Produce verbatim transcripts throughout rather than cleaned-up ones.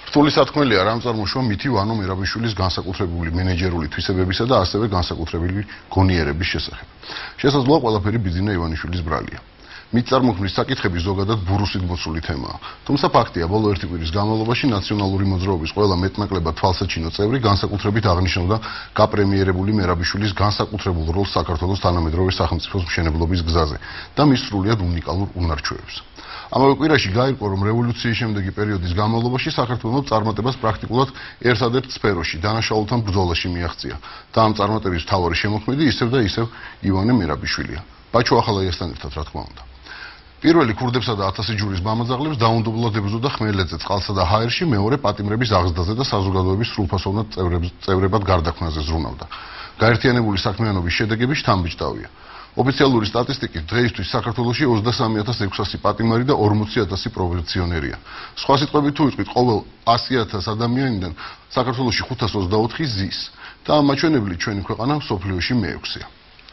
რთული სათქმელია რა წარმოშვა მითი ვანო მერაბიშვილის განსაკუთრებული მენეჯერული თვისებებისა და ასევე განსაკუთრებული გონიერების შესახებ. შესაძლოა ყველაფერი ბიძინა ივანიშვილის ბრალია. მით წარმოქმნის საკითხები ზოგადად ბურუსით მოცული თემაა. თუმცა ფაქტია, ბოლო ერთი კვირის განმავლობაში ნაციონალური მოძრაობის ყველა მეტნაკლებად თვალსაჩინო წევრი განსაკუთრებით აღნიშნავდა გაპრემიერებული მერაბიშვილის განსაკუთრებულ როლს საქართველოს თანამედროვე სახელმწიფოს მშენებლობის გზაზე და მის სრულიად უნიკალურ უნარჩვევებს. ამავე კვირაში გაირკვა, რომ რევოლუციის შემდეგი პერიოდის განმავლობაში საქართველოს წარმატებას პრაქტიკულად ერთადერთ სფეროში, დანაშაულთან ბრძოლაში მიაღწია და ამ წარმატების მთავარი შემოქმედი ისევ და ისევ ივანე მერაბიშვილია. ბაჩო ახალაიასთან ერთად, რა თქმა უნდა. პირველი ქურდებსა და ათასი ჯურის მამაძაღლებს დაუნდობლად ებრძოდა ხმელეთზე, წყალსა და ჰაერში, მეორე პატიმრების აღზრდაზე და საზოგადოების სრულფასოვნად წევრებად გარდაქმნაზე ზრუნავდა. გაერთიანებული საქმიანობის შედეგები შთამბეჭდავია. ოფიციალური სტატისტიკით დღეისთვის საქართველოში ოცდასამი ათას ექვსასი პატიმარი და ორმოცი ათასი პროვინციონერია. სხვა სიტყვებით თუ ვიტყვით, ყოველ ასი ათას ადამიანიდან საქართველოში ხუთას ოცდაოთხი ზის და ამაჩვენებლით ჩვენი ქვეყანა მსოფლიოში მეექვსეა.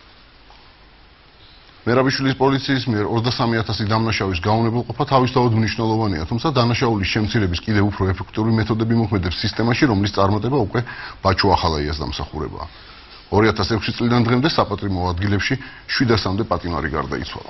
მერაბიშვილის პოლიციის მიერ ოცდასამი ათასი დამნაშავის გაუნებელყოფა თავისთავად მნიშვნელოვანია, თუმცა დანაშაულის შემცირების კიდევ უფრო ეფექტური მეთოდები მოქმედებს სისტემაში, რომლის წარმატება უკვე ბაჩო ახალაიას დამსახურებაა. ორი ათას ექვსი წლიდან დღემდე საპატიმრო ადგილებში შვიდასამდე პატიმარი გარდაიცვალა.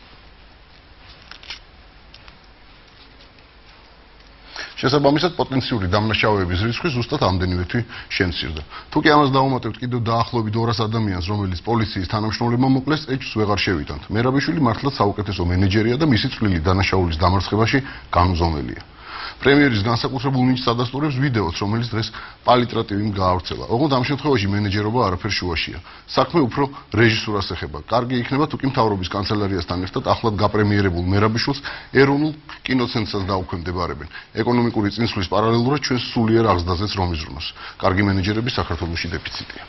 შესაბამისად, პოტენციური დამნაშავეების რიცხვი ზუსტად ამდენივე თვი შემცირდა. თუკი ამას დავუმატებთ კიდევ დაახლოებით ორას ადამიანს, რომელიც პოლიციის თანამშრომლებმა მოკლეს, ეჭვს ვეღარ შევიტანთ. მერაბიშვილი მართლაც საუკეთესო მენეჯერია და მისი წვლილი დანაშაულის დამარცხებაში განუზომელია. პრემიერის განსაკუთრებულ ნიჭს ადასტურებს ვიდეოც, რომელიც დღეს პალიტრატივიმ გაავრცელა. ოღონდ ამ შემთხვევაში მენეჯერობა არაფერ შუაშია. საქმე უფრო რეჟისურას ეხება. კარგი იქნება, თუკი მთავრობის კანცელერიასთან ერთად ახლად გაპრემიერებულ მერაბიშვილს ეროვნულ კინოცენტრსაც დაუქვემდებარებენ. ეკონომიკური წინსვლის პარალელურად ჩვენს სულიერ აღზრდაზეც რომ იზრუნოს. კარგი მენეჯერები საქართველოში დეფიციტია.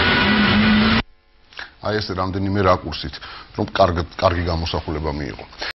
აი ესე რამდენიმე რაკურსით, რომ კარგი კარგი გამოსახულება მიიღო.